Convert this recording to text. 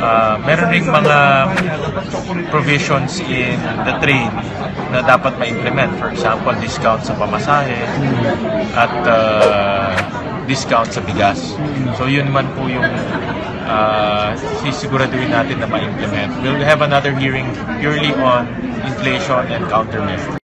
meron ring mga provisions in the train na dapat ma-implement. For example, discount sa pamasahe at discount sa bigas. So yun man po yung sisiguraduhin natin na ma-implement. We'll have another hearing purely on inflation and countermeasures.